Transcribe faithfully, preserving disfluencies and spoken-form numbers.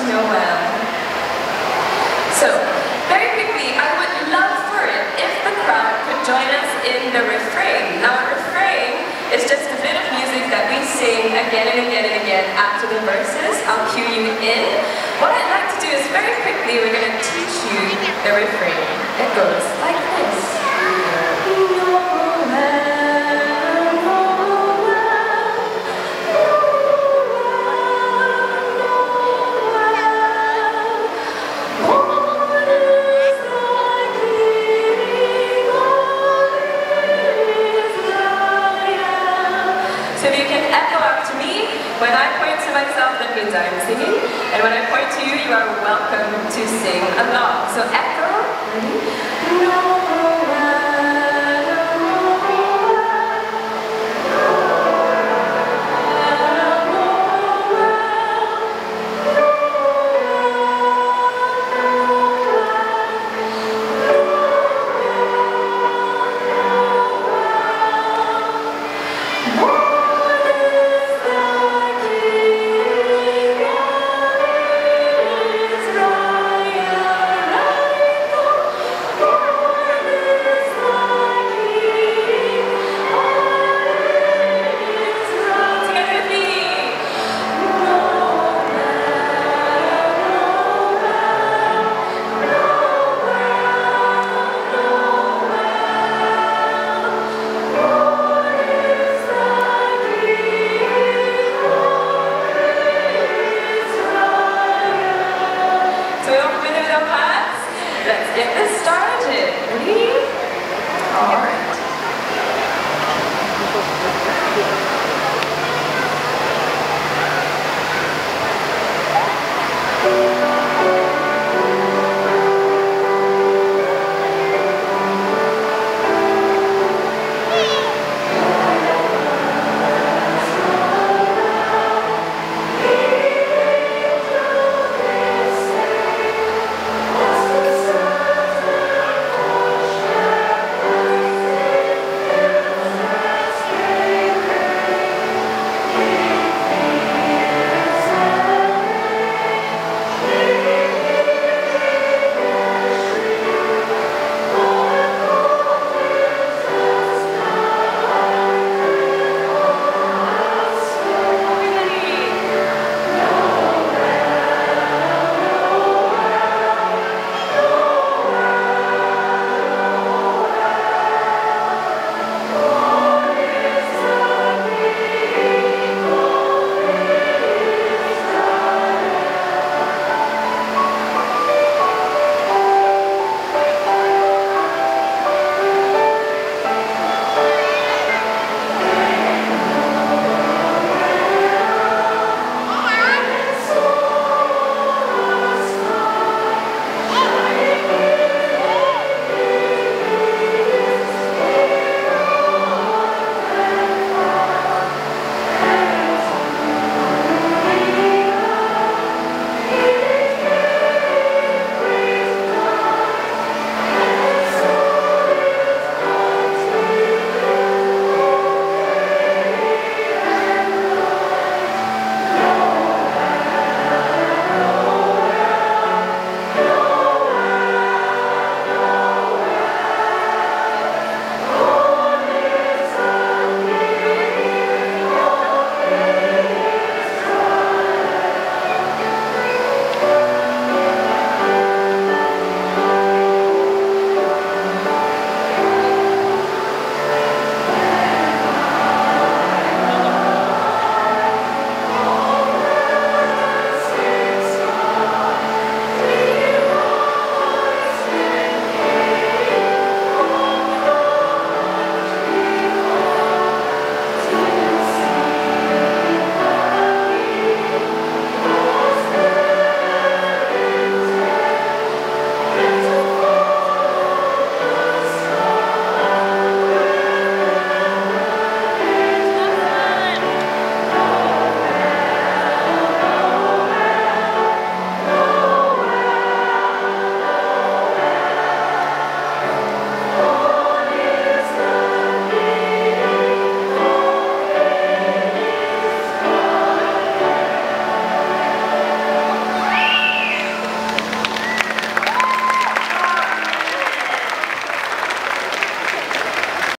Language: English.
Noel. So, very quickly, I would love for it if the crowd could join us in the refrain. Now, a refrain is just a bit of music that we sing again and again and again after the verses. I'll cue you in. What I'd like to do is very quickly, we're going to teach you the refrain. It goes like this. So if you can echo after me, when I point to myself, that means I'm singing, and when I point to you, you are welcome to sing along. So echo, ready? Noel. Let's get this started. Ready? All right.